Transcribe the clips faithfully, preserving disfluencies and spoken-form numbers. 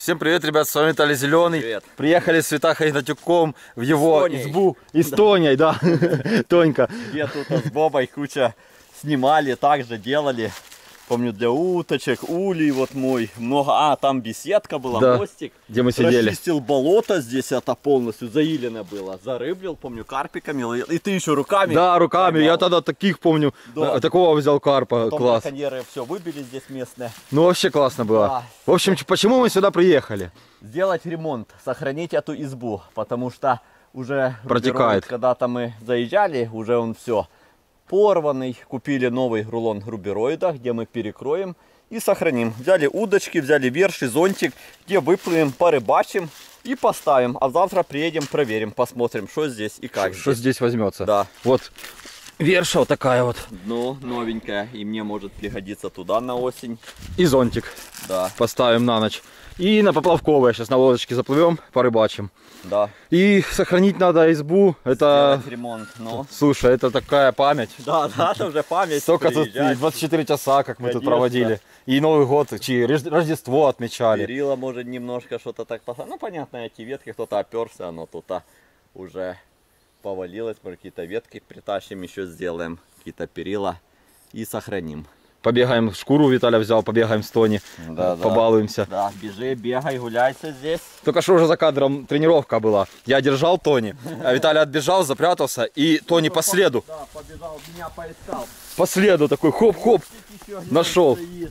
Всем привет, ребят, с вами Виталий Зеленый. Привет. Приехали с Витахой Игнатюком в его Тоней. избу. И с Тоней, да. Тонька. Где тут с Бобой куча снимали, также делали. Помню, для уточек, улей вот мой. Много. А, там беседка была, Да, мостик. где мы сидели. Расчистил болото здесь, это полностью заилено было. Зарыблил, помню, карпиками. И ты еще руками. Да, руками. поймал. Я тогда таких помню. Да. Такого взял карпа. Потом Класс. браконьеры все выбили здесь местные. Ну вообще классно было. Да. В общем, ч- почему мы сюда приехали? Сделать ремонт, сохранить эту избу. Потому что уже Протекает. когда-то мы заезжали, уже он все порванный. Купили новый рулон рубероида, где мы перекроем и сохраним. Взяли удочки, взяли верши, зонтик, где выплывем, порыбачим и поставим. А завтра приедем, проверим, посмотрим, что здесь и как. Что здесь возьмется? Да. Вот верша вот такая вот. Дно новенькое, и мне может пригодиться туда на осень. И зонтик Да, поставим на ночь. И на поплавковое сейчас на лодочке заплывем, порыбачим. да. И сохранить надо избу. Это, Сделать ремонт, но... слушай, это такая память. Да, да, это уже память. Столько тут приезжать. и двадцать четыре часа, как мы тут Конечно. проводили. И Новый год, чи Рож- Рождество отмечали. Перила может немножко что-то так посадить. Ну понятно, эти ветки кто-то оперся, оно тут а, уже повалилось. Мы какие-то ветки притащим, еще сделаем какие-то перила и сохраним. Побегаем, шкуру Виталя взял, побегаем с Тони, Да, да. побалуемся. Да, бежи, бегай, гуляйся здесь. Только что уже за кадром тренировка была. Я держал Тони, а Виталий отбежал, запрятался, и Тони по следу, Да, побежал, меня поискал. по следу такой хоп-хоп. Еще где-то Нашел. стоит.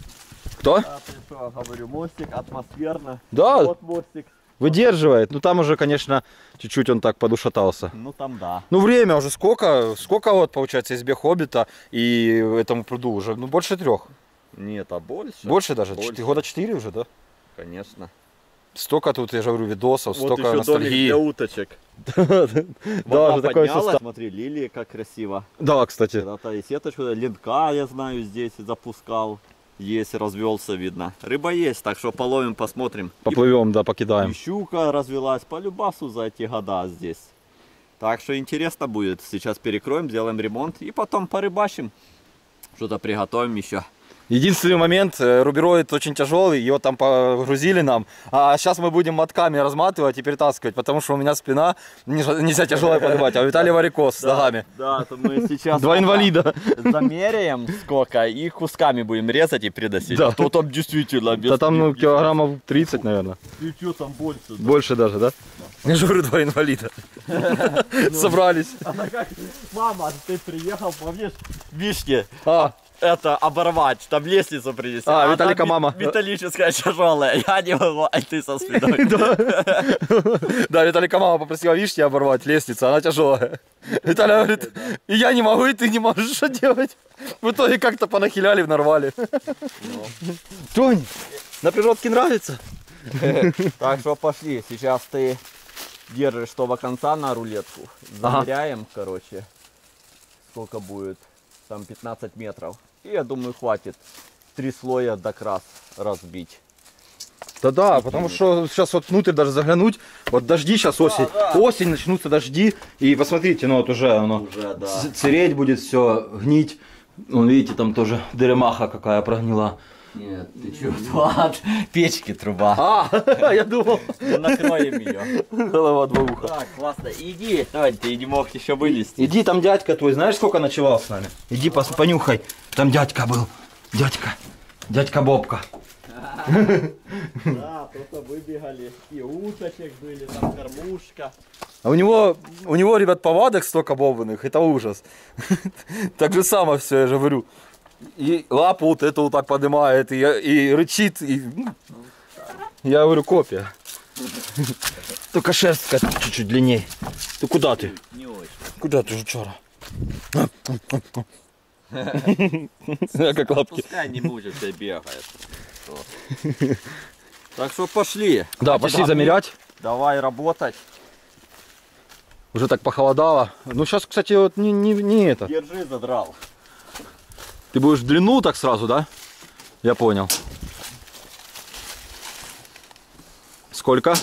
Кто? Да, ты что, говорю, мостик, атмосферно. Да. Вот мостик. Выдерживает. Ну там уже, конечно, чуть-чуть он так подушатался. Ну там да. Ну время уже сколько, сколько вот получается избе Хоббита и этому пруду уже, ну больше трех. Нет, а больше? Больше даже, Больше. Четыре- года четыре уже, да? Конечно. Столько тут, я же говорю, видосов, Вот столько еще домик ностальгии. для уточек. Да, Вода уже такой поднялась. состав. Смотри, лилии как красиво. Да, кстати. Когда-то и сеточку, линка, я знаю, здесь запускал. Есть, развелся, видно. Рыба есть, так что половим, посмотрим. Поплывем, да, И, и покидаем. щука развелась по любасу за эти года здесь. Так что интересно будет. Сейчас перекроем, сделаем ремонт и потом порыбачим. Что-то приготовим еще. Единственный момент, э, рубероид очень тяжелый, его там погрузили нам. А сейчас мы будем мотками разматывать и перетаскивать, потому что у меня спина не- нельзя тяжело поднимать, а у Виталия варикоз с ногами. Да, то мы сейчас Два инвалида. замеряем сколько и кусками будем резать и придосить. Да. А то там действительно без... Да там ну, без- килограммов тридцать, наверное. И что там больше? Да? Больше даже, да? Я же говорю, два инвалида. Собрались. Она как, мама, ты приехал, помнишь, вишни, А, это оборвать, там лестницу принести. А, она Виталика ми- мама. Металлическая, тяжелая, я не могу, а ты со спиной. да, Виталика мама попросила вишни оборвать, лестница, она тяжелая. Виталий говорит, и я не могу, и ты не можешь, что делать? В итоге как-то понахиляли, нарвали. Тонь, на природке нравится? Так что пошли, сейчас ты держишь что конца на рулетку, Ага. замеряем, короче, сколько будет, там пятнадцать метров. И я думаю, хватит три слоя до крас разбить. Да-да, потому что сейчас вот внутрь даже заглянуть, вот дожди сейчас осень, да. осень начнутся дожди, и посмотрите, ну вот уже оно Уже, да. ц- цереть будет все, гнить. Вон видите, там тоже дыремаха какая прогнила. Нет, ты чё, от печки труба. А, я думал, Ну, накроем ее. голова два уха. Так, классно, иди. Давай, ты не мог еще вылезти. Иди, там дядька твой, знаешь, сколько ночевал с нами? Иди пос- понюхай, там дядька был, дядька, дядька Бобка. Да, просто выбегали. И уточек были, там кормушка. А у него, у него, ребят, повадок столько бобаных, это ужас. Так же само все, я же говорю. И лапу вот эту вот так поднимает, и, и рычит, и... ну, я говорю, копия. Только шерстка чуть-чуть длиннее. Ты куда ты? Не очень. Куда ты, жучара? Как лапки. Пускай не мучится и бегает. Вот. Так что пошли. Да, пошли замерять. Давай работать. Уже так похолодало. Ну сейчас, кстати, вот не, не, не это. Держи, задрал. Ты будешь в длину так сразу, да? Я понял. Сколько?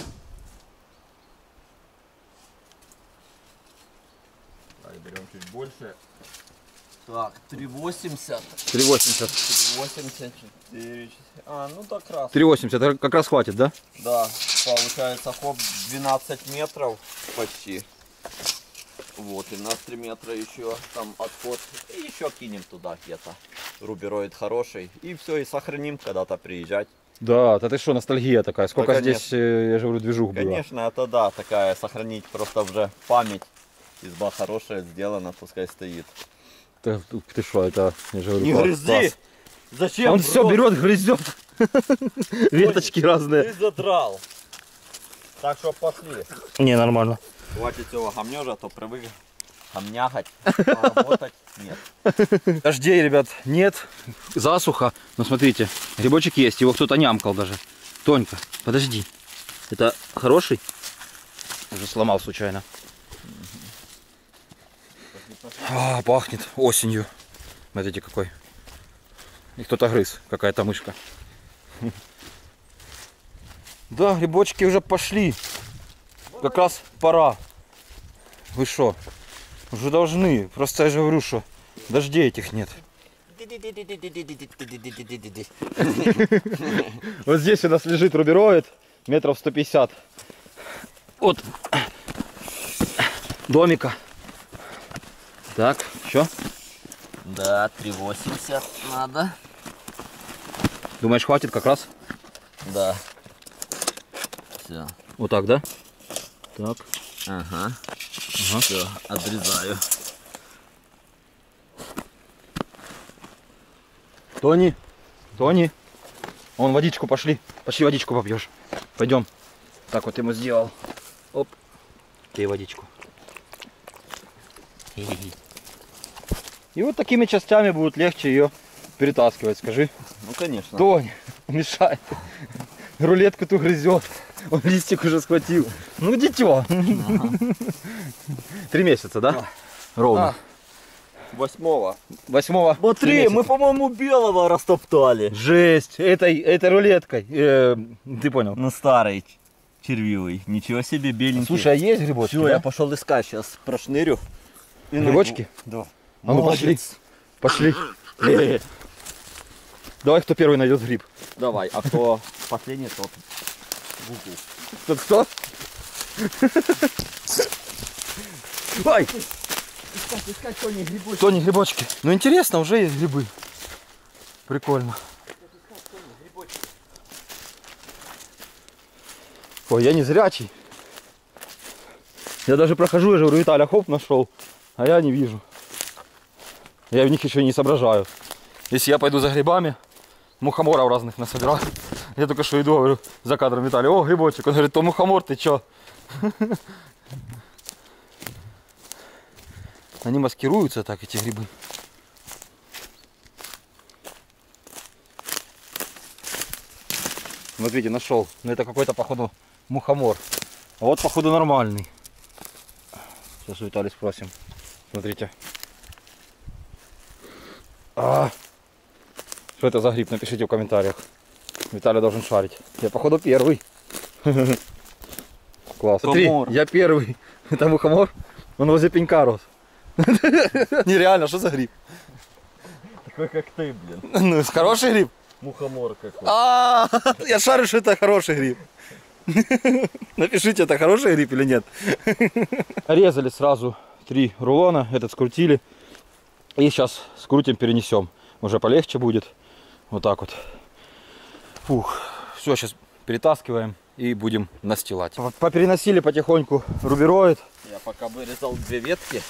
Так, берем чуть больше. Так, три восемьдесят. три восемьдесят. три восемьдесят четыре. А, ну так раз. три восемьдесят, это как раз хватит, да? Да, получается хоп двенадцать метров почти. Вот, и на три метра еще там отход. И еще кинем туда где-то. Рубероид хороший. И все, и сохраним когда-то приезжать. Да, да ты что, ностальгия такая. Сколько Да, здесь, я же говорю, движух было. Конечно, это да, такая сохранить просто уже память. Изба хорошая, сделана, пускай стоит. Ты, ты что, это, я же говорю, Не класс, грызи! класс. Зачем? Он все берет, грызет. Веточки разные. Ты задрал. Так что пошли. Не, нормально. Хватит этого гамнежа, а то привык гамнягать, а работать нет. Дождей, ребят, нет. Засуха. Но смотрите, грибочек есть. Его кто-то нямкал даже. Тонька, подожди. Это хороший? Уже сломал случайно. А, пахнет осенью. Смотрите, какой. И кто-то грыз. Какая-то мышка. Да, грибочки уже пошли. Как раз пора. Вы что? Уже должны. Просто я же говорю, что дождей этих нет. Вот здесь у нас лежит рубероид. Метров сто пятьдесят. От домика. Так, что? Да, три восемьдесят надо. Думаешь, хватит как раз? Да. Все. Вот так, да? Так. Ага. Ага. Все, отрезаю. Тони, Тони, вон водичку пошли. Пошли водичку попьешь. Пойдем. Так вот ему сделал. Оп. Пей водичку. И вот такими частями будет легче ее перетаскивать, скажи. Ну конечно. Тонь, мешает. Рулетку ту грызет. Он листик уже схватил. Ну, дитё. Три месяца, да? Ровно. Восьмого. Восьмого. Смотри, мы, по-моему, белого растоптали. Жесть. Этой, этой рулеткой. Э, ты понял? Ну, старый червивый. Ничего себе, беленький. Слушай, а есть грибочки? Все, да? я пошел искать, сейчас прошнырю. И Грибочки? найду. Да. А ну пошли. Пошли. Э-э-э. Давай, кто первый найдет гриб. Давай, а кто последний, тот в угол. Тот кто? Ай! Искать, искать, Тони, грибочки. Тони, грибочки. Ну интересно, уже есть грибы. Прикольно. Ой, я не зрячий. Я даже прохожу, я же говорю, Виталя, хоп, нашел. А я не вижу. Я в них еще не соображаю. Если я пойду за грибами, мухоморов разных насобираю. Я только что иду, говорю, за кадром Виталий, о, грибочек. Он говорит, то мухомор, ты чё? Они маскируются так, эти грибы. Вот видите, нашел. Но это какой-то, походу, мухомор. А вот, походу, нормальный. Сейчас у Виталия спросим. Смотрите. А, что это за гриб? Напишите в комментариях. Виталий должен шарить. Я, походу, первый. Класс. Смотри, я первый. Это мухомор. Он возле пенька рос. Нереально, что за гриб? Такой как ты, блин. Ну, хороший гриб? Мухомор какой. А, я шарю, что это хороший гриб. Напишите, это хороший гриб или нет. Резали сразу три рулона, этот скрутили. И сейчас скрутим, перенесем. Уже полегче будет. Вот так вот. Фух. Все, сейчас перетаскиваем и будем настилать. Попереносили потихоньку рубероид. Я пока вырезал две ветки.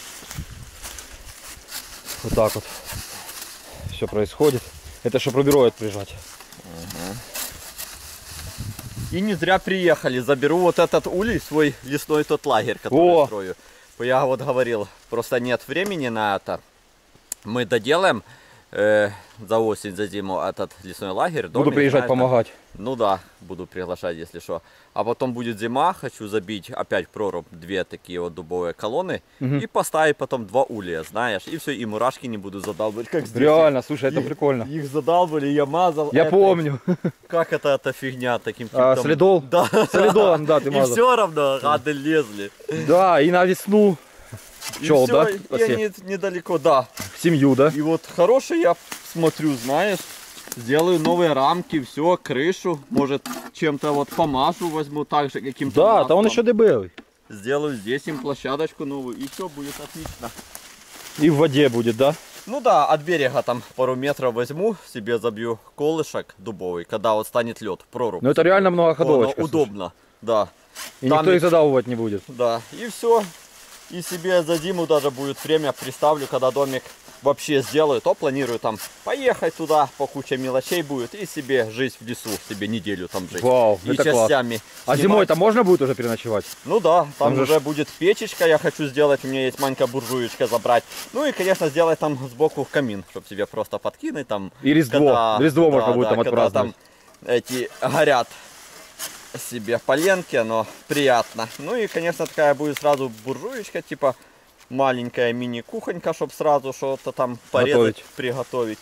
Вот так вот все происходит. Это чтобы рубероид прижать. Ага. И не зря приехали. Заберу вот этот улей, свой лесной тот лагерь, который О! строю. Я вот говорил, просто нет времени на это. Мы доделаем э, за осень, за зиму этот лесной лагерь. Буду домик, приезжать знаешь, помогать. там. Ну да, буду приглашать, если что. А потом будет зима, хочу забить опять прорубь, две такие вот дубовые колонны. Угу. И поставить потом два улья, знаешь. И все, и мурашки не буду задалбывать, как здесь. Реально, слушай, это Их- прикольно. Их задалбывали, я мазал. Я этой- помню. Как это эта фигня таким А, типом? солидол? Да. Солидолом, да, ты И мазал. все равно гады лезли. Да, и на весну. Пчел, всё, да? И Осе. они недалеко, да. Семью, да? И вот хороший я смотрю, знаешь, сделаю новые рамки, все, крышу, может чем-то вот помажу, возьму так же каким-то Да, та он маслом. еще дебелый. Сделаю здесь им площадочку новую, и все будет отлично. И в воде будет, да? Ну да, от берега там пару метров возьму, себе забью колышек дубовый, когда вот станет лед, прорубь. Ну это реально многоходовочка. Оно удобно, да. И Там никто и- их задалывать не будет. Да, и все. И себе за зиму даже будет время приставлю, когда домик вообще сделаю, то планирую там поехать туда, по куче мелочей будет, и себе жизнь в лесу, себе неделю там жить. Вау, и это класс. частями. А снимать. зимой-то можно будет уже переночевать? Ну да, там, Там же уже ж- будет печечка, я хочу сделать, у меня есть маленькая буржуечка забрать. Ну и, конечно, сделать там сбоку камин, чтобы себе просто подкинуть там. И Різдво. Різдво можно будет там когда отпраздновать. там эти горят себе поленки, но приятно. Ну и, конечно, такая будет сразу буржуечка, типа маленькая мини-кухонька, чтобы сразу что-то там порезать, Готовить. приготовить.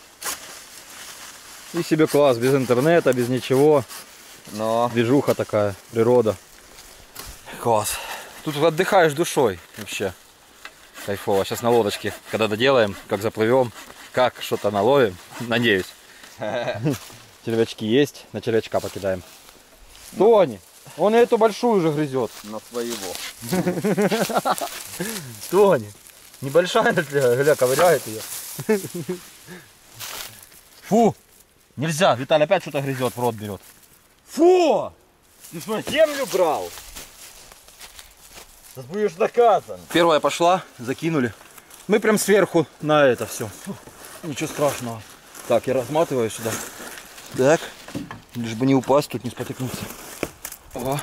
И себе класс, без интернета, без ничего. Но Движуха такая, природа. Класс. Тут отдыхаешь душой вообще. Кайфово. Сейчас на лодочке, когда доделаем, как заплывем, как что-то наловим. Надеюсь. Червячки есть, на червячка покидаем. Тони, он эту большую уже грызет. на своего. Тони, небольшая, гля, ковыряет ее. Фу, нельзя, Виталий опять что-то грызет, в рот берет. Фу! Ты что, землю брал? Сейчас будешь наказан. Первая пошла, закинули. Мы прям сверху на это все. Ничего страшного. Так, я разматываю сюда. Так, лишь бы не упасть, тут не спотыкнуться. О.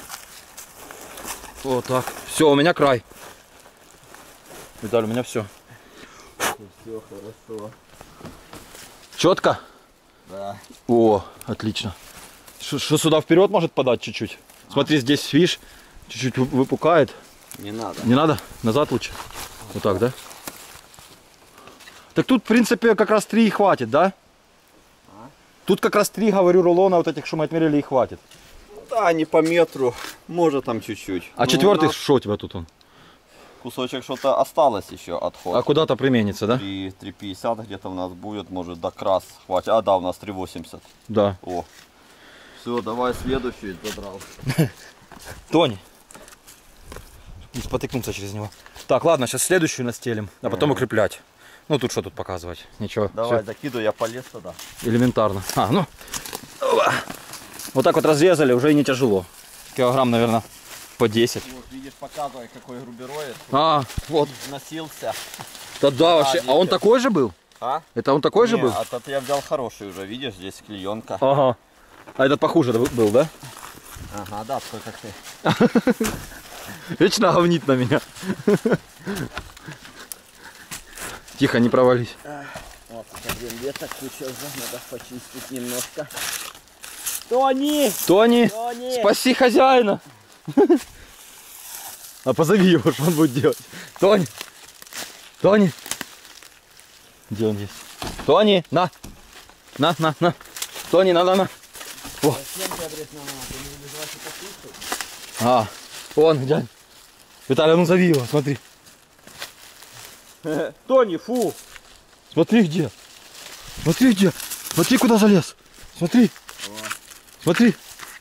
Вот так. Все, у меня край. Виталий, у меня все. Все хорошо. Четко? Да. О, отлично. Что сюда вперед может подать чуть-чуть? Смотри, здесь, видишь, чуть-чуть вы- выпукает. Не надо. Не надо? Назад лучше? Вот так, да? Так тут, в принципе, как раз три и хватит, да? Тут как раз три, говорю, рулона вот этих, что мы отмерили, и хватит. Да, не по метру. Может там чуть-чуть. А Ну, четвертый, у нас что у тебя тут он? кусочек что-то осталось еще отход. А куда-то применится, да? три пятьдесят где-то у нас будет, может до крас хватит. А да, у нас три восемьдесят. Да. О. Все, давай следующий забрал. Тони. Не спотыкнуться через него. Так, ладно, сейчас следующую настелим, а потом укреплять. Ну тут что тут показывать? Ничего. Давай, всё закидывай, я полез туда. элементарно. А, ну. Опа. Вот так вот разрезали, уже и не тяжело. Килограмм, наверное, по десять. Вот, видишь, показывай, какой грубероид. А, вот. Носился. Да, да, вообще. А он видите. такой же был? А? Это он такой же Не, был? а тот я взял хороший уже, видишь, здесь клеенка. Ага. А этот похуже был, да? Ага, да, такой как ты. Вечно говнит на меня. Тихо, не провались. Вот, один веток куча уже, надо почистить немножко. Тони! Тони, Тони! спаси хозяина. А позови его, что он будет делать. Тони, Тони. Где он есть? Тони, на. На, на, на. Тони, на, на, на. О. А, он, дядь. Виталий, ну зови его, смотри. Тони, фу! Смотри где. Смотри где. Смотри, куда залез. Смотри. Смотри.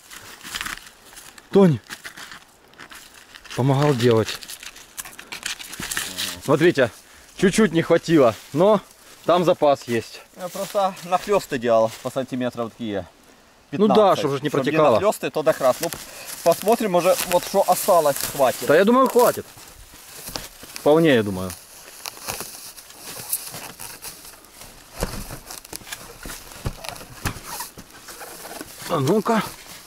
Тони. Помогал делать. Смотрите, чуть-чуть не хватило, но там запас есть. Я просто нахлесты делал по сантиметрам такие. Ну да, чтобы же не Чтоб протекало. нахлесты, то до крас. Ну, посмотрим уже, вот что осталось, хватит. Да я думаю, хватит. Вполне, я думаю. А ну-ка.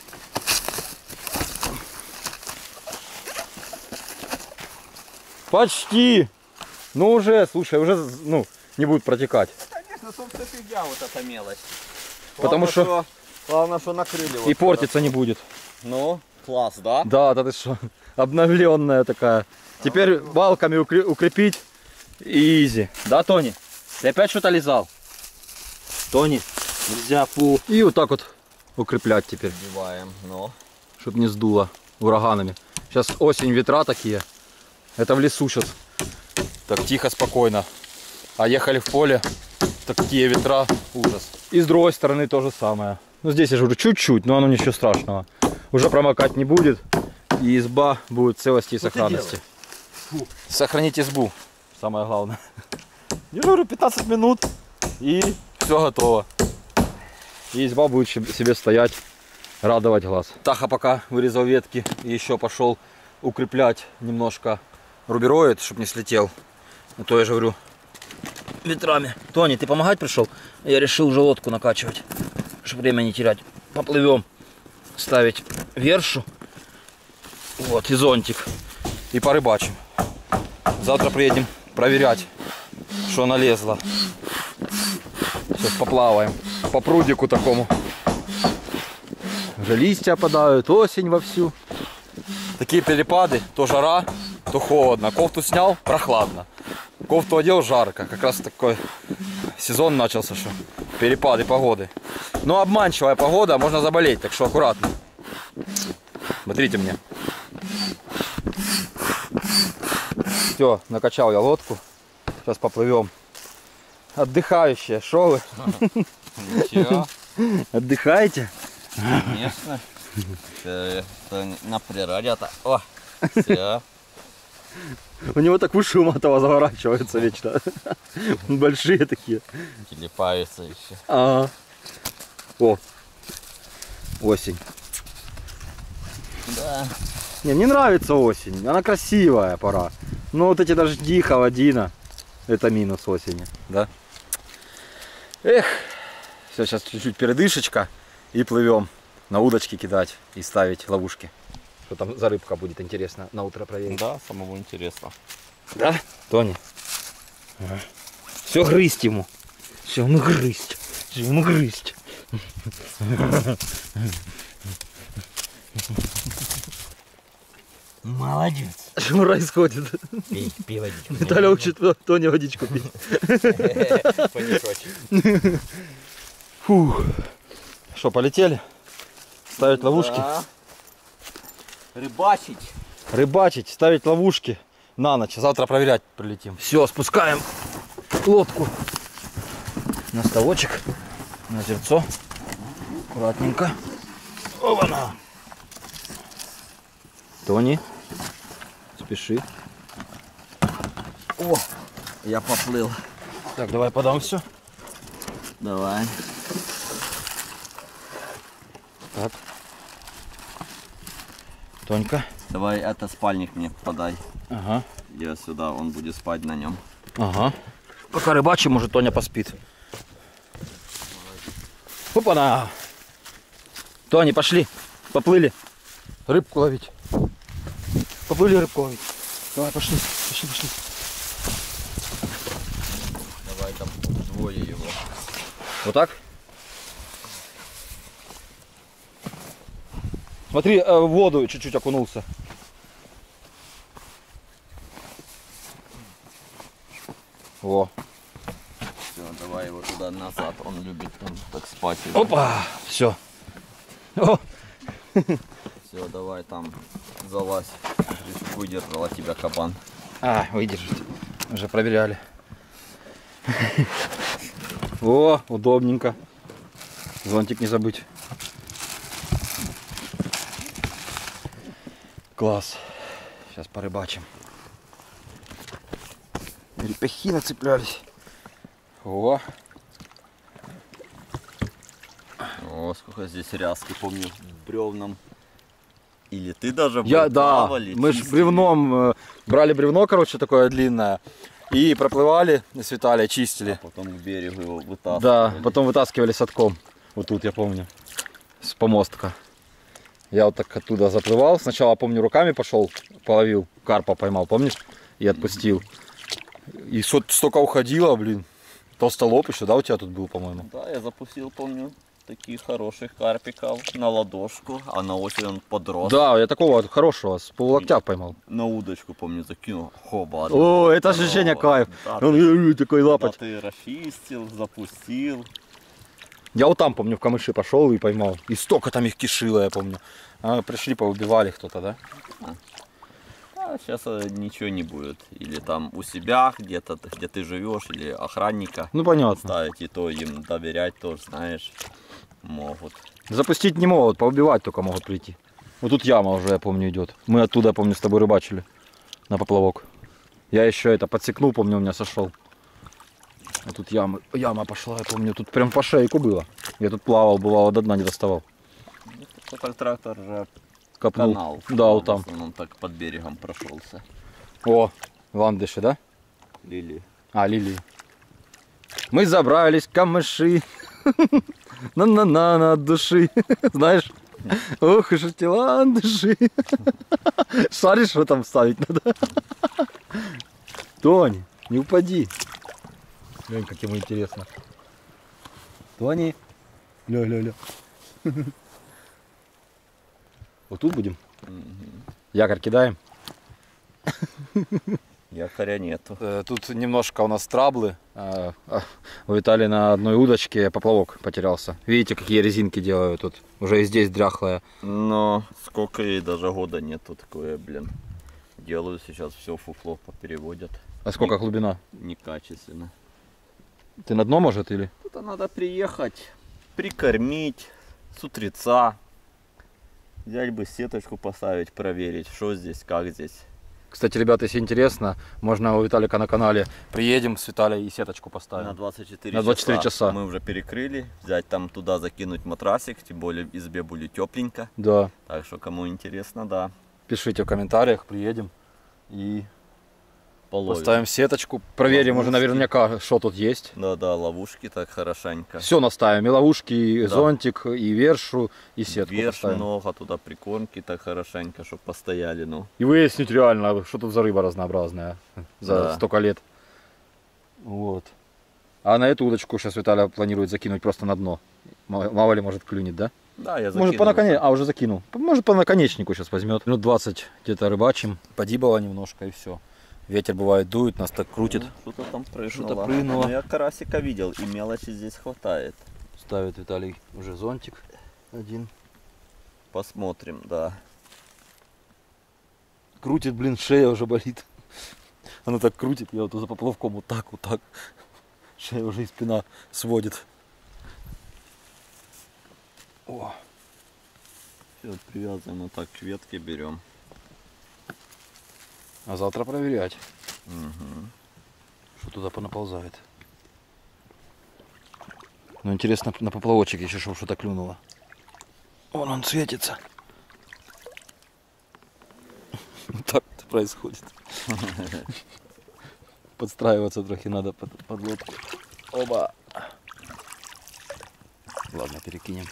Почти. Ну уже, слушай, уже, ну, не будет протекать. Конечно, собственно, фигня вот эта мелочь. Потому Главное, что- Главное, что накрыли. вот И портиться не будет. Ну, класс, да? Да, да ты что, обновленная такая. Теперь балками укре- укрепить и изи. Да, Тони? Ты опять что-то лизал? Тони, нельзя, фу. И вот так вот укреплять теперь, Вбиваем, ну. чтобы не сдуло ураганами. Сейчас осень, ветра такие. Это в лесу сейчас Так тихо, спокойно. А ехали в поле, такие ветра, ужас. И с другой стороны то же самое. Ну здесь я же говорю чуть-чуть, но оно ничего страшного. Уже промокать не будет. И изба будет в целости и сохранности. Сохранить избу, самое главное. Я говорю, пятнадцать минут и все готово. И изба будет себе стоять, радовать глаз. Таха пока вырезал ветки и еще пошел укреплять немножко рубероид, чтобы не слетел. А то я же говорю, ветрами. Тони, ты помогать пришел? Я решил уже лодку накачивать, чтобы время не терять. Поплывем, ставить вершу, вот, и зонтик, и порыбачим. Завтра приедем проверять, что налезло. Сейчас поплаваем по прудику такому. Уже листья опадают, осень вовсю. Такие перепады, то жара, то холодно. Кофту снял, прохладно. Кофту одел, жарко. Как раз такой сезон начался, что перепады погоды. Но обманчивая погода, можно заболеть, так что аккуратно. Смотрите мне. Все, накачал я лодку. Сейчас поплывем. Отдыхающие, шо вы? Ничего. Отдыхаете? Конечно. На природе-то. О, все. У него так уши у Матова заворачиваются вечно. Большие такие. Телепаются еще. Ага. О, осень. Да. Не, мне нравится осень. Она красивая пора. Но вот эти дожди, холодина, это минус осени. Да? Эх. Все, сейчас чуть-чуть передышечка и плывем на удочки кидать и ставить ловушки. Что там за рыбка будет, интересно, на утро проверить. Да, самому интересно. Да, Тони? Ага. Все грызть ему. Все, ему грызть. Все, ему грызть. Молодец. Что происходит? Пей, пей водичку. Виталя учит Тони водичку пить. Фух. Что, полетели? Ставить ловушки? Да. Рыбачить. Рыбачить, ставить ловушки на ночь. Завтра проверять прилетим. Все, спускаем лодку на ставочек, на озерцо. Аккуратненько. Оба-на. Тони, спеши. О, я поплыл. Так, давай подам все. Давай. Так. Тонька. Давай это спальник мне подай. Ага. Я сюда, он будет спать на нем. Ага. Пока рыбачим, может Тоня поспит. Опа-на! Тони, пошли. Поплыли. Рыбку ловить. Поплыли рыбку ловить. Давай, пошли. Пошли, пошли. Давай там двое его. Вот так? Смотри, э, в воду чуть-чуть окунулся. Во. Все, давай его туда назад. Он любит там так спать. Опа! Все. О. Все, давай там залазь. Выдержала тебя кабан. А, выдержит. Уже проверяли. О, удобненько. Зонтик не забыть. Класс. Сейчас порыбачим. Репехи нацеплялись. О. О, сколько здесь ряски, помню, в бревном. Или ты даже Я, да, плавали, мы же чистили. бревном, э, брали бревно, короче, такое длинное, и проплывали с Виталия, чистили. Потом к берегу его вытаскивали. Да, потом вытаскивали садком. Вот тут, я помню, с помостка. Я вот так оттуда заплывал. Сначала, помню, руками пошел, половил, карпа поймал, помнишь? И отпустил. И столько уходило, блин. Толстолоб еще, да, у тебя тут был, по-моему? Да, я запустил, помню, таких хороших карпиков на ладошку, а на осень он подрос. Да, я такого хорошего, с полулоктя поймал. На удочку, помню, закинул. Хоба. О, это ощущение кайф. Да, Он э, такой да, лапать. ты расчистил, запустил. Я вот там, помню, в камыши пошел и поймал. И столько там их кишило, я помню. А, пришли, поубивали кто-то, да? А А сейчас ничего не будет. Или там у себя где-то, где ты живешь, или охранника. Ну понятно. Ставить, и то им доверять тоже, знаешь, могут. Запустить не могут, поубивать только могут прийти. Вот тут яма уже, я помню, идет. Мы оттуда, я помню, с тобой рыбачили на поплавок. Я еще это подсекнул, помню, у меня сошел. А тут яма, яма пошла, я помню, тут прям по шейку было. Я тут плавал, бывало, до дна не доставал. Только трактор же Копнул. канал. Да, вот там. Он так под берегом прошелся. О, ландыши, да? Лилии. А, лилии. Мы забрались, камыши. На-на-на, от души. Знаешь? Ох, и эти ландыши. Шаришь, что там ставить надо? Тони, не упади. Глянь, как ему интересно. Тони. Ля-ля-ля. Вот тут будем? Якорь кидаем. Якоря нету. Тут немножко у нас траблы. У Виталия на одной удочке поплавок потерялся. Видите, какие резинки делаю тут. Уже и здесь дряхлая. Но сколько ей даже года нету такое, блин. Делаю сейчас все фуфло попереводят. А сколько Не- глубина? Некачественно. Ты на дно, может, или? Тут надо приехать, прикормить с утреца. Взять бы сеточку поставить, проверить, что здесь, как здесь. Кстати, ребята, если интересно, можно у Виталика на канале приедем с Виталием и сеточку поставим. На двадцать четыре, На двадцать четыре часа. Мы уже перекрыли. Взять там туда, закинуть матрасик. Тем более в избе будет тепленько. Да. Так что кому интересно, да. Пишите в комментариях, приедем и Половим. поставим сеточку. Проверим уже Ловушки. наверняка, что тут есть. Да-да, ловушки так хорошенько. Все наставим. И ловушки, и Да. зонтик, и вершу, и сетку Верш поставим. много, туда прикормки так хорошенько, чтобы постояли, ну. И выяснить реально, что тут за рыба разнообразная за Да. столько лет. Вот. А на эту удочку сейчас Виталий планирует закинуть просто на дно. Мало, мало ли, может, клюнет, да? Да, я Может, по закинул. наконечнику. А, уже закинул. Может, по наконечнику сейчас возьмет. Минут двадцать где-то рыбачим. Подибало немножко и все. Ветер бывает дует, нас так крутит. Ну, что-то там прыгнуло. Что-то прыгнуло. Ну, я карасика видел, и мелочи здесь хватает. Ставит Виталий уже зонтик один. Посмотрим, да. Крутит, блин, шея уже болит. Она так крутит, я вот за поплавком вот так, вот так. Шея уже и спина сводит. О, Все, привязываем вот так к ветке, берем. а завтра проверять, Угу. что туда понаползает. Ну интересно, на поплавочек еще чтоб что-то клюнуло. Вон он светится. Так это происходит. Подстраиваться трохи надо под, под лодку. Оба. Ладно, перекинем.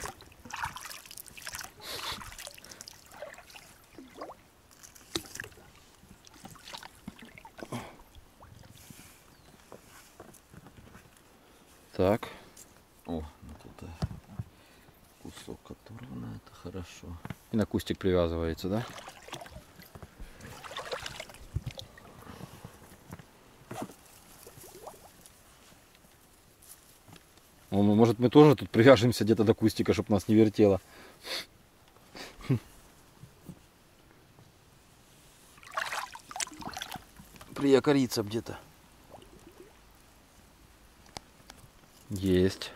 Так. О, ну тут э, кусок оторвано, это хорошо. И на кустик привязывается, да? Ну, может, мы тоже тут привяжемся где-то до кустика, чтобы нас не вертело. Приякориться где-то. Есть.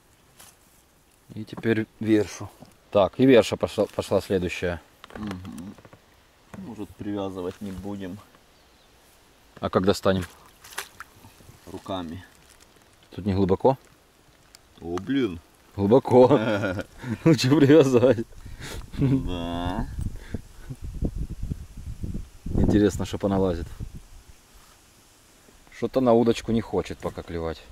И теперь вершу. Так, и верша пошла, пошла следующая. Угу. Может, привязывать не будем А как достанем? руками. Тут не глубоко? О, блин. Глубоко. Лучше привязать. Да. Интересно, что поналазит. Что-то на удочку не хочет пока клевать.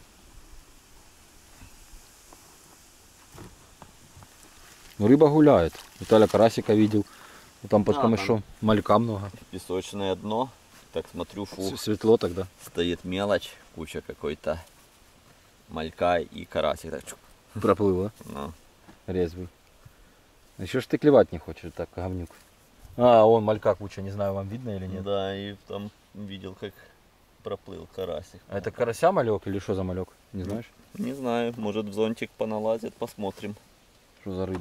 Ну, рыба гуляет. Виталя карасика видел. Там под А, камышом малька много. Песочное дно. Так смотрю, фу, С- Светло тогда. стоит мелочь, куча какой-то малька и карасик. Так, чук, Проплыло. ну. Резвый. Еще ж ты клевать не хочешь, так, говнюк. А, он малька куча, не знаю, вам видно или нет. Да, и там видел, как проплыл карасик. А это карася малек или что за малек? Не знаешь? Не знаю, может в зонтик поналазит, посмотрим. Что за рыба, да?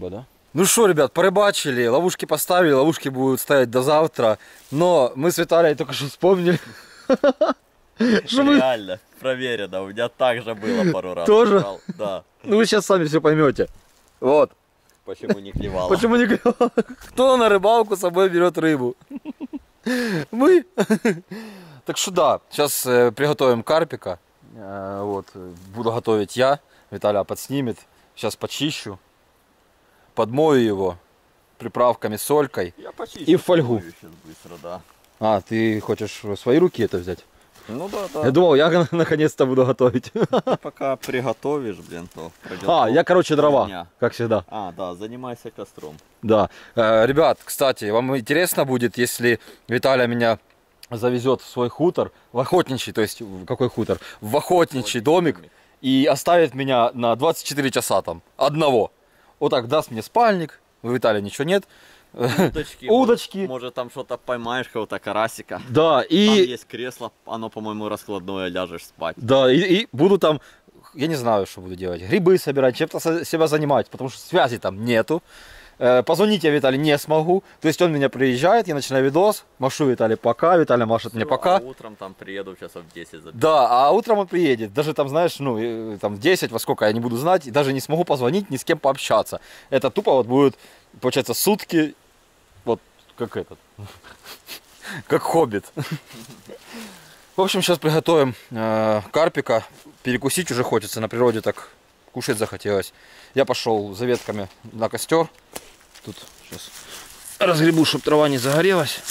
Ну что, ребят, порыбачили, ловушки поставили, ловушки будут стоять до завтра. Но мы с Виталием только что вспомнили. Реально, проверено. У меня так же было пару раз. Тоже? Да. Ну вы сейчас сами все поймете. Вот. Почему не клевало? Почему не клевало? Кто на рыбалку с собой берет рыбу? Мы. Так что да, сейчас э, приготовим карпика. Э, вот, буду готовить я. Виталя подснимет. Сейчас почищу. Подмою его приправками, солькой. Я почищу. И в фольгу. Сейчас быстро, да. А, ты хочешь в свои руки это взять? Ну да, да. Я думал, я наконец-то буду готовить. Ты пока приготовишь, блин, то пройдет. А, я, короче, дрова, дня. как всегда. А, да, занимайся костром. Да. Э, ребят, кстати, вам интересно будет, если Виталя меня завезет в свой хутор, в охотничий, то есть, в какой хутор? В охотничий домик, и оставит меня на двадцать четыре часа там, одного. Вот так даст мне спальник, у Виталия ничего нет. Удочки. Удочки. Может, может там что-то поймаешь, какого-то карасика. Да, и... Там есть кресло, оно, по-моему, раскладное, ляжешь спать. Да, и, и буду там, я не знаю, что буду делать. Грибы собирать, чем-то со- себя занимать, потому что связи там нету. Э, позвонить я Виталий не смогу. То есть он меня приезжает, я начинаю видос, машу Виталий пока, Виталий машет мне пока. А утром там приеду часов в десять заберу. Да, а утром он приедет. Даже там, знаешь, ну, э, там в десять, во сколько, я не буду знать, и даже не смогу позвонить, ни с кем пообщаться. Это тупо вот будет, получается, сутки, вот как этот, как хоббит. В общем, сейчас приготовим э, карпика. Перекусить уже хочется, на природе так кушать захотелось. Я пошел за ветками на костер. Тут сейчас разгребу, чтобы трава не загорелась.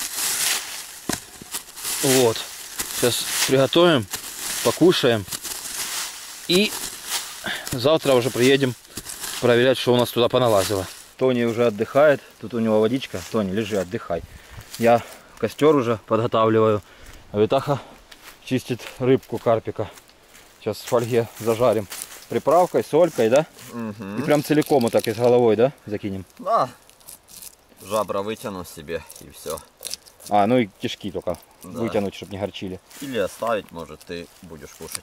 Вот. Сейчас приготовим, покушаем. И завтра уже приедем проверять, что у нас туда поналазило. Тони уже отдыхает. Тут у него водичка. Тони, лежи, отдыхай. Я костер уже подготавливаю. А Витаха чистит рыбку, карпика. Сейчас в фольге зажарим. Приправкой, солькой, да? Угу. И прям целиком вот так и с головой, да, закинем? Да. Жабра вытяну себе и все. А, ну и кишки только Да. вытянуть, чтобы не горчили. Или оставить, может, ты будешь кушать.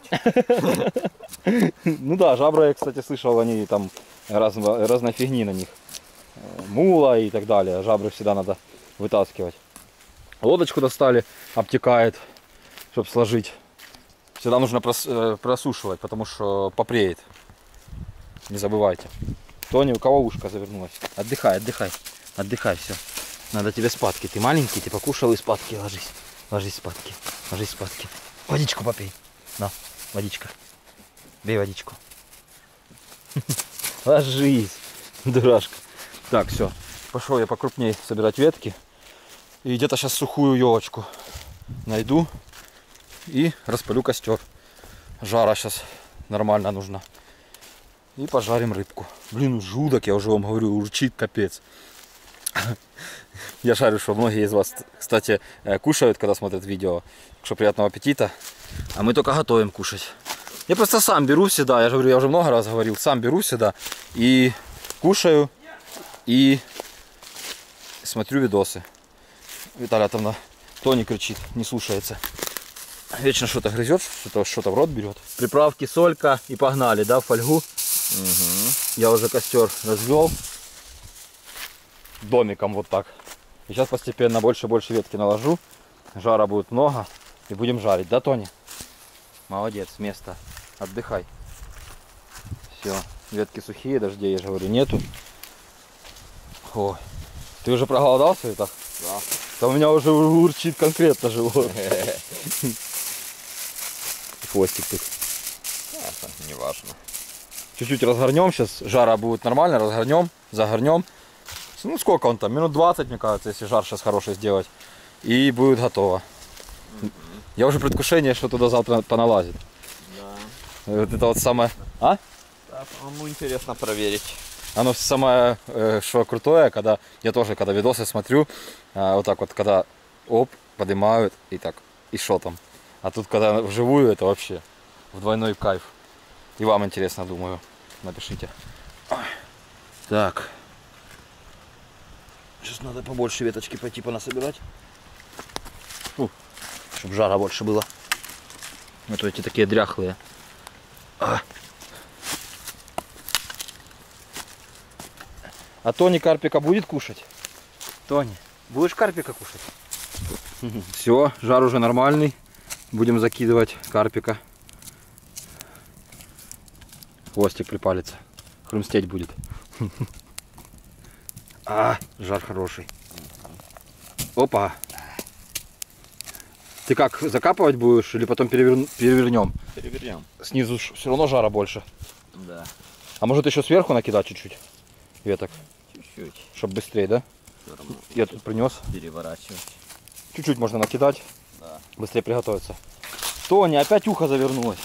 Ну да, жабра, я, кстати, слышал, они там раз, разной фигни на них. Мула и так далее. Жабры всегда надо вытаскивать. Лодочку достали, обтекает, чтобы сложить. Всегда нужно прос, э, просушивать, потому что попреет. Не забывайте. Тони, у кого ушко завернулось? Отдыхай, отдыхай. Отдыхай, все. Надо тебе спадки. Ты маленький, ты покушал и спадки ложись. Ложись спадки. Ложись спадки. Водичку попей. На, водичка. Бей водичку. Ложись, дурашка. Так, все. Пошел я покрупнее собирать ветки. И где-то сейчас сухую елочку найду. И распалю костер. Жара сейчас нормально нужна. И пожарим рыбку. Блин, жудок, я уже вам говорю, урчит капец. Я шарю, что многие из вас, кстати, кушают, когда смотрят видео. Так что приятного аппетита. А мы только готовим кушать. Я просто сам беру всегда, я же говорю, я уже много раз говорил, сам беру всегда и кушаю, и смотрю видосы. Виталя там на Тони кричит, не слушается. Вечно что-то грызет, что-то что-то в рот берет. Приправки, солька и погнали, да, в фольгу. Угу. Я уже костер развел домиком вот так. И сейчас постепенно больше и больше ветки наложу. Жара будет много. И будем жарить, да, Тони? Молодец, с места. Отдыхай. Все. Ветки сухие, дождей, я же говорю, нету. Ой. Ты уже проголодался это? Да. Да у меня уже урчит конкретно живот. Хвостик тут. Это не важно. Чуть-чуть разгорнем, сейчас жара будет нормально, разгорнем, загорнем. Ну сколько он там, минут двадцать, мне кажется, если жар сейчас хороший сделать. И будет готово. Mm-hmm. Я уже предвкушение, что туда завтра поналазит. Да. Вот это вот самое... А? Да, по-моему, интересно проверить. Оно самое, э, что крутое, когда я тоже, когда видосы смотрю, э, вот так вот, когда оп, поднимают и так, и что там. А тут, когда вживую, это вообще в двойной кайф. И вам интересно, думаю. Напишите. Так. Сейчас надо побольше веточки пойти понасобирать. Ну, чтобы жара больше было. А то эти такие дряхлые. А. А Тони карпика будет кушать? Тони, будешь карпика кушать? Все, жар уже нормальный. Будем закидывать карпика. Хвостик припалится. Хрустеть будет. А, жар хороший. Опа. Ты как, закапывать будешь или потом перевер... перевернем? Перевернем. Снизу все равно жара больше. Да. А может еще сверху накидать чуть-чуть веток? Чуть-чуть. Чтобы быстрее, да? Я тут принес. Переворачивать. Чуть-чуть можно накидать. Да. Быстрее приготовиться. Тоня, опять ухо завернулось.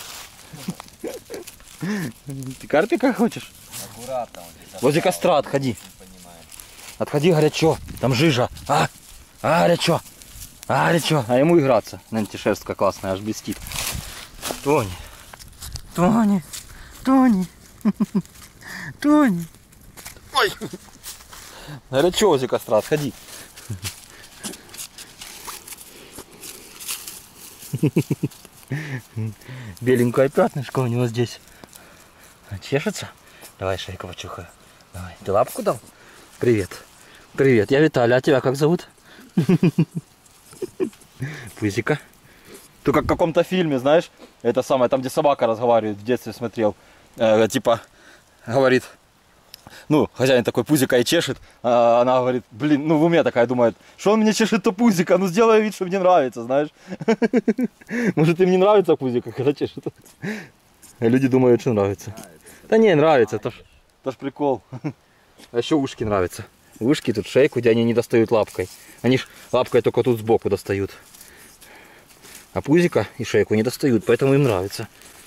Ты карпика хочешь? Аккуратно. Возле костра отходи. Отходи, горячо. Там жижа. А, а горячо. А, горячо. А ему играться. Антишерстка классная, аж блестит. Тони. Тони. Тони. Тони. Ой. Горячо возле костра, отходи. Беленькое пятнышко у него здесь. Чешется? Давай шейку почухаю. Давай. Ты лапку дал? Привет. Привет, я Виталий. А тебя как зовут? Пузика. Ты как в каком-то фильме, знаешь, это самое, там где собака разговаривает, в детстве смотрел. Э, типа, говорит, ну, хозяин такой пузика и чешет, а она говорит, блин, ну в уме такая думает, что он мне чешет то пузика, ну сделай вид, что мне нравится, знаешь. Может им не нравится пузика, когда чешет. А люди думают, что нравится. Да не, нравится, это ж, это ж прикол. А еще ушки нравятся. Ушки тут, шейку, где они не достают лапкой. Они ж лапкой только тут сбоку достают. А пузика и шейку не достают, поэтому им нравится.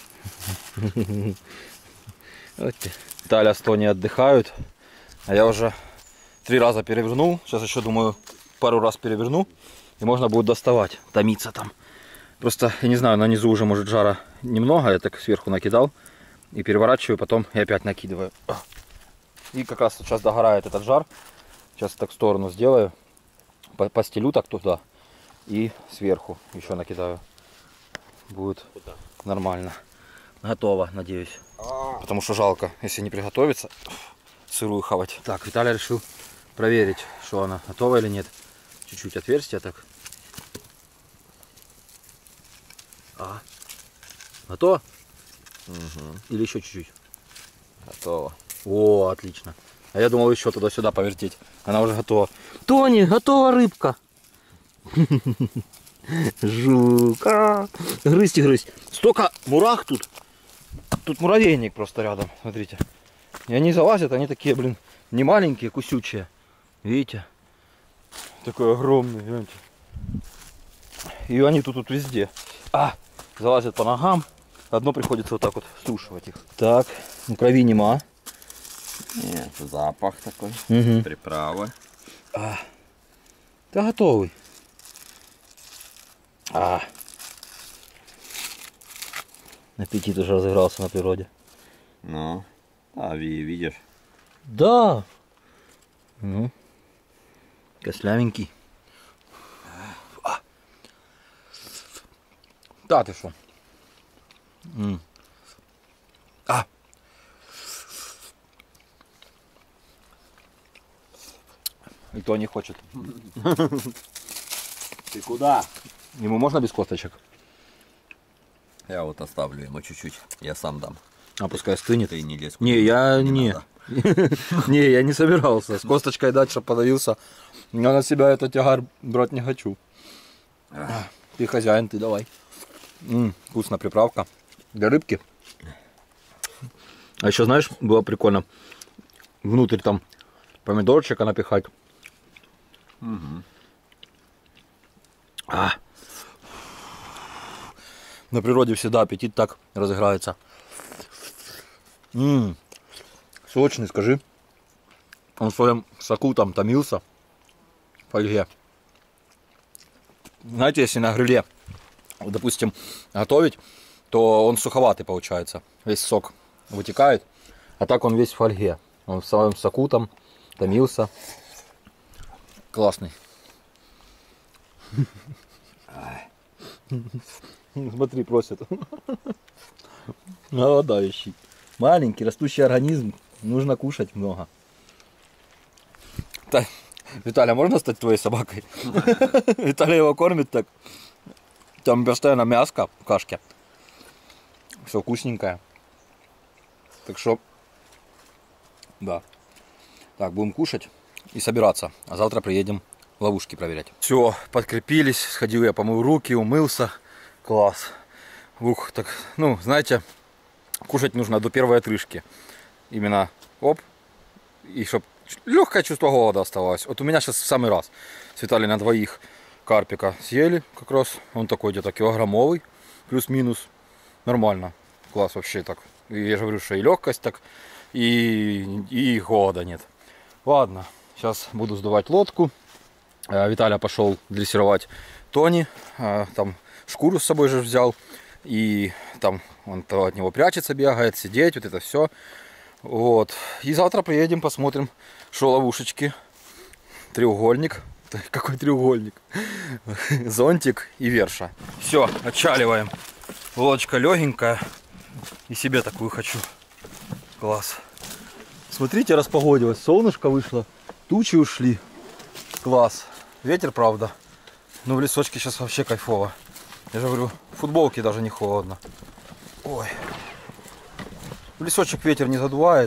Вот. Таля с Тони отдыхают. А я уже три раза перевернул. Сейчас еще, думаю, пару раз переверну. И можно будет доставать, томиться там. Просто, я не знаю, на низу уже, может, жара немного. Я так сверху накидал. И переворачиваю, потом и опять накидываю. И как раз сейчас догорает этот жар. Сейчас так в сторону сделаю. Постелю так туда. И сверху еще накидаю. Будет нормально. Готово, надеюсь. Потому что жалко, если не приготовится, сырую хавать. Так, Виталий решил проверить, что она готова или нет. Чуть-чуть отверстие так. А. Готово? Угу. Или еще чуть-чуть? Готово. О, отлично. А я думал еще туда-сюда повертеть. Она уже готова. Тони, готова рыбка. Жук. А, грызть и грызть. Столько мурах тут. Тут муравейник просто рядом. Смотрите. И они залазят, они такие, блин, не маленькие, кусючие. Видите? Такой огромный, видите? И они тут, тут везде. А, залазят по ногам. Одно приходится вот так вот сушивать их. Так, ну крови нема. Нет, запах такой. Угу. Приправы. А, ты готовый. А. Аппетит уже разыгрался на природе. Ну, а видишь. Да. Ну, кослявенький. А. Да, ты что? М. А. И то не хочет. Ты куда? Ему можно без косточек? Я вот оставлю ему чуть-чуть. Я сам дам. А пускай стынет. Ты не лезь. Не, я не. не. Не, я не собирался. С косточкой дать, чтобы подавился. Я на себя этот тягар брать не хочу. Ты хозяин, ты давай. М, вкусная приправка. Для рыбки. А еще, знаешь, было прикольно. Внутрь там помидорчика напихать. Угу. А. На природе всегда аппетит так разыграется. Ммм, сочный, скажи. Он в своем соку там томился. В фольге. Знаете, если на гриле, допустим, готовить, то он суховатый получается. Весь сок вытекает. А так он весь в фольге. Он в своем соку там томился. Классный. Смотри, просят. Голодающий. Маленький растущий организм. Нужно кушать много. Та- Виталя, можно стать твоей собакой? Виталя его кормит так. Там постоянно мяско в кашке. Все вкусненькое. Так что, да. Так, будем кушать и собираться. А завтра приедем ловушки проверять. Все, подкрепились. Сходил я, помыл руки, умылся. Класс. Ух, так, ну, знаете, кушать нужно до первой отрыжки. Именно, оп, и чтоб легкое чувство голода оставалось. Вот у меня сейчас в самый раз. С Виталием на двоих карпика съели как раз. Он такой где-то килограммовый, плюс-минус. Нормально. Класс вообще так. И я же говорю, что и легкость так, и, и голода нет. Ладно, сейчас буду сдувать лодку. Виталя пошел дрессировать Тони. Там шкуру с собой же взял. И там он то от него прячется, бегает, сидеть, вот это все. Вот. И завтра приедем, посмотрим, что ловушечки. Треугольник. Какой треугольник? Зонтик и верша. Все, отчаливаем. Лодочка легенькая. И себе такую хочу. Класс. Смотрите, распогодилось. Солнышко вышло. Тучи ушли. Класс. Ветер, правда. Но в лесочке сейчас вообще кайфово. Я же говорю, в футболке даже не холодно. Ой. В лесочек ветер не задувает.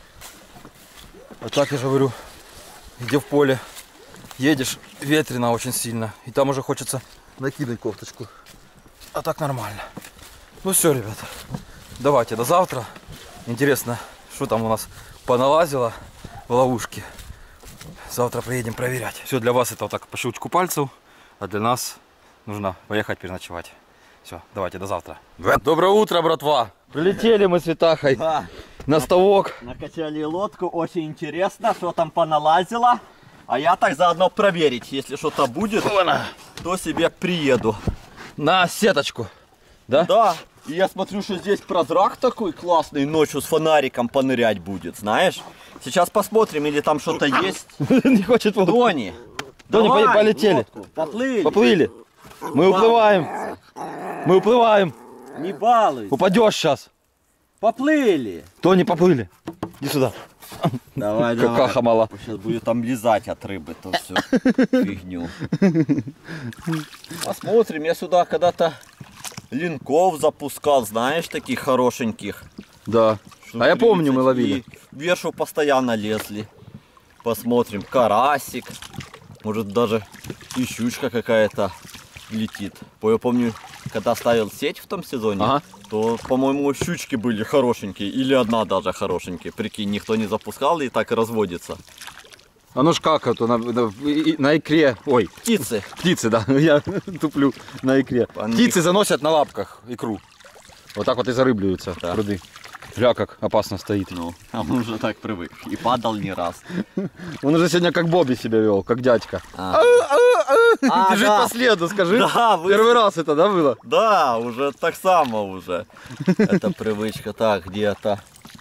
А так, я же говорю, где в поле едешь, ветрено очень сильно. И там уже хочется накидать кофточку. А так нормально. Ну все, ребят. Давайте, до завтра. Интересно, что там у нас поналазило в ловушке. Завтра приедем проверять. Все, для вас это вот так по щелчку пальцев. А для нас нужно поехать переночевать. Все, давайте, до завтра. Доброе утро, братва. Прилетели мы с Витахой Да. на ставок. Накачали лодку, очень интересно, что там поналазило. А я так заодно проверить, если что-то будет, то себе приеду. На сеточку. Да? Да, и я смотрю, что здесь прозрак такой классный, ночью с фонариком понырять будет, знаешь? Сейчас посмотрим, или там что-то есть. Не хочет лодку. Тони, Тони, давай, полетели. лодку, поплыли. Поплыли. Мы уплываем. Мы уплываем. Не балуйся. Упадешь сейчас. Поплыли. Тони, поплыли. Иди сюда. Давай, Какаха мала. Сейчас будет там лизать от рыбы, то все фигню. Посмотрим, я сюда когда-то линков запускал, знаешь, таких хорошеньких. Да. А я помню, мы ловили. И вершу постоянно лезли. Посмотрим, карасик. Может даже и щучка какая-то летит. Я помню, когда ставил сеть в том сезоне, Ага. то, по-моему, щучки были хорошенькие. Или одна даже хорошенькая. Прикинь, никто не запускал и так и разводится. А ну ж как это, на, на, и- на икре, ой, Птицы. птицы, да, я туплю на икре. Они- Птицы заносят на лапках икру. Вот так вот и зарыблюются Да. пруды. Гля, как опасно стоит. Ну, а он уже так привык. И падал не раз. Он уже сегодня как Бобби себя вел, как дядька. А. А, Бежит да. по следу, скажи. Да, вы- Первый раз это, да, было? Да, уже так само уже. Это привычка. Так, где-то.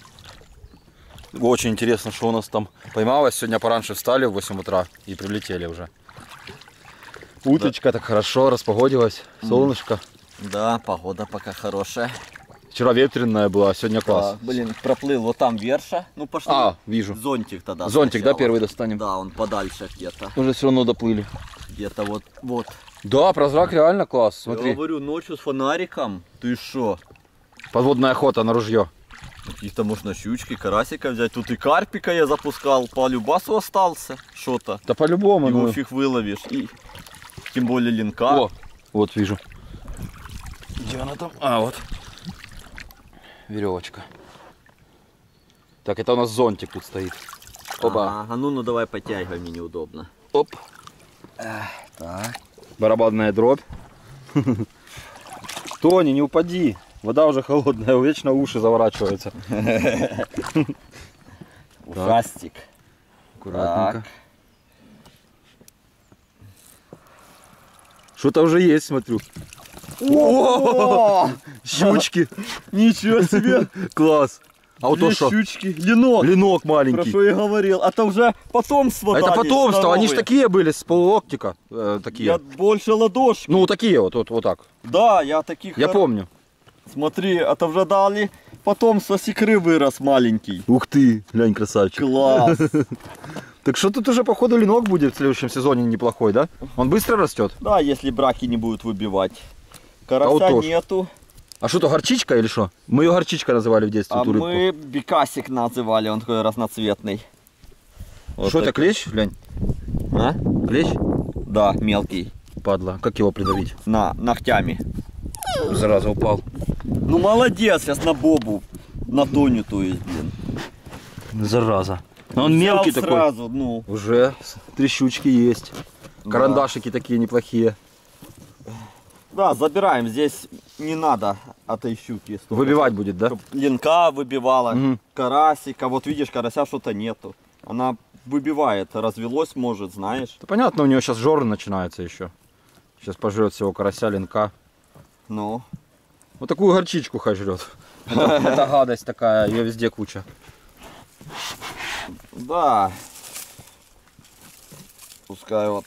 Очень интересно, что у нас там поймалось. Сегодня пораньше встали в восемь утра и прилетели уже. Уточка так хорошо, распогодилась, солнышко. Да, погода пока хорошая. Вчера ветреная была, а сегодня класс. Да, блин, проплыл вот там верша. Ну пошли. А, вижу. Зонтик тогда. Зонтик, да, сначала. первый достанем? Да, он подальше где-то. Уже все равно доплыли. Где-то вот, вот. Да, прозрак реально класс, смотри. Я говорю, ночью с фонариком. Ты шо? Подводная охота на ружье. Каких-то можно щучки, карасика взять. Тут и карпика я запускал. По любасу остался. Что-то. Да по-любому. Его Ну... фиг выловишь. И тем более линка. О, вот вижу. Где она там? А, вот. Веревочка. Так, это у нас зонтик тут стоит. Опа. А, а ну, ну давай подтягивай, мне неудобно. Оп. Так. Барабанная дробь. Тони, не упади. Вода уже холодная, вечно уши заворачиваются. Ужастик. Аккуратненько. Что-то уже есть, смотрю. О, щучки. Ничего себе! Класс. А вот то Две что? щучки. Ленок. Ленок Про маленький. что я говорил. А то уже потомство А это дали, потомство, они же здоровые. такие были, с полуоктика. Э, такие. Я больше ладошки. Ну, такие вот, вот, вот так. Да, я таких... Я хор- помню. Смотри, это уже дали потомство с икры вырос маленький. Ух ты, глянь, красавчик. Класс. Так что тут уже, походу, ленок будет в следующем сезоне неплохой, да? Он быстро растет? Да, если браки не будут выбивать. Карася вот тоже. нету. А что то горчичка или что? Мы ее горчичка называли в детстве, А эту рыбку. мы бекасик называли, он такой разноцветный. Вот Что это, так. клещ, глянь? А? Клещ? Да, мелкий. Падла. Как его придавить? На, ногтями. Зараза, упал. Ну молодец, сейчас на бобу. На Тоню, то есть, блин. Зараза. Но он Взял мелкий такой. сразу, ну. Уже трещучки есть. Карандашики такие неплохие. Да, забираем. Здесь не надо этой щуки. Выбивать будет, да? Чтоб ленка выбивала, Мгм. карасика. Вот видишь, карася что-то нету. Она выбивает, развелось может, знаешь. Да понятно, у нее сейчас жор начинается еще. Сейчас пожрет всего карася, ленка. Ну. Вот такую горчичку хай жрет. Это, это гадость такая, ее везде куча. Да. Пускай вот.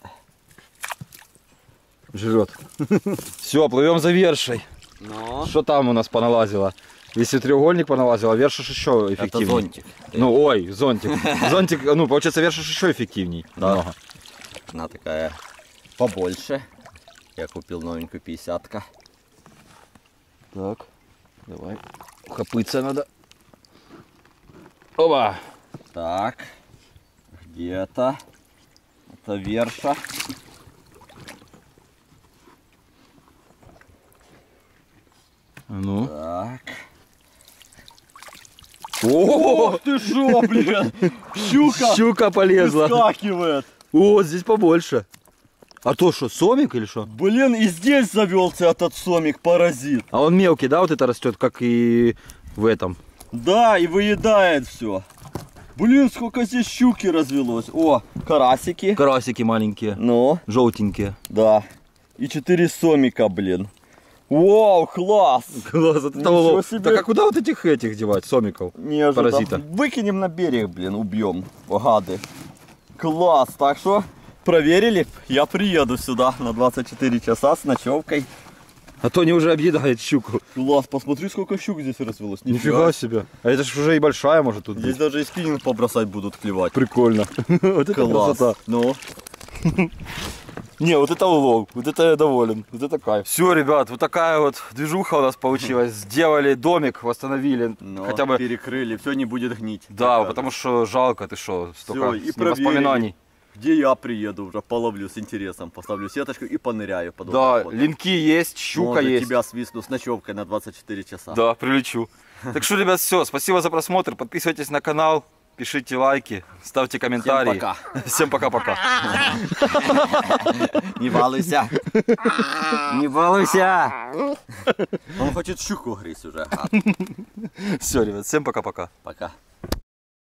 Жрет. Все, плывем за вершей. Ну. Что там у нас поналазило? Если треугольник поналазило, вершиш еще Это эффективнее. зонтик. Ну, ой, зонтик. Зонтик, ну, получается, вершиш еще эффективней. Да. Намного. Она такая побольше. Я купил новенькую пятидесятка. Так, давай. Ухопыться надо. Оба. Так. Где-то. Это верша. А ну. Так. О, ты шо, блин? Щука щука полезла. выскакивает. О, здесь побольше. А то что, сомик или что? Блин, и здесь завелся этот сомик-паразит. А он мелкий, да, вот это растет, как и в этом? Да, и выедает все. Блин, сколько здесь щуки развелось. О, карасики. Карасики маленькие, Ну, желтенькие. да. И четыре сомика, блин. Вау, класс. Класс, это Ничего того. себе. Так а куда вот этих этих девать, сомиков? Неожиданно. Паразита. Выкинем на берег, блин, убьем. Гады. Класс, так что проверили. Я приеду сюда на двадцать четыре часа с ночевкой. А то они уже объедают щуку. Класс, посмотри, сколько щук здесь развелось. Нифига себе. А это ж уже и большая может тут Здесь быть. даже и спиннинг побросать будут клевать. Прикольно. Вот это Класс. красота. Ну, Не, вот это улов, вот это я доволен, вот это кайф. Все, ребят, вот такая вот движуха у нас получилась. Сделали домик, восстановили, но хотя бы. перекрыли, все не будет гнить. Да, потому что жалко, ты что, столько и с ним проверили. воспоминаний. Где я приеду уже, половлю с интересом, поставлю сеточку и поныряю. Под Да, вот так вот. линки есть, щука Может, есть. тебя свистну с ночевкой на двадцать четыре часа. Да, прилечу. Так что, ребят, все, спасибо за просмотр, подписывайтесь на канал, пишите лайки, ставьте комментарии. Всем пока. Всем пока-пока. Не балуйся. Не балуйся. Он хочет щуку грызть уже. Все, ребят, всем пока-пока. Пока.